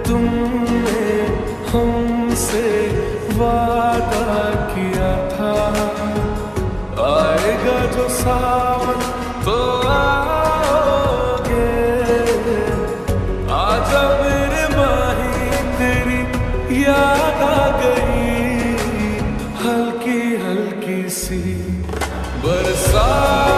तुमने हमसे वादा किया था, आएगा जो सावन तो आओगे। आजा मेरे माही तेरी याद आ गई, हल्की हल्की सी बरसात।